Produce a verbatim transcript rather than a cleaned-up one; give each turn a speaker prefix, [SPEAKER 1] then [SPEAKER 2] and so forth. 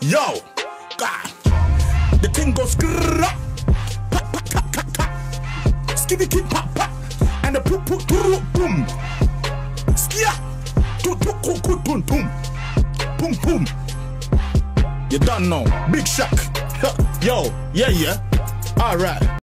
[SPEAKER 1] Yo, God, the thing goes skrrrr, pop, pop, pop, pop, pop, skitty kid pop pop, and the poop poop turu boom, skia, tu tu ku ku boom boom, boom boom. You done know, Big Shock. Yo, yeah yeah, all right.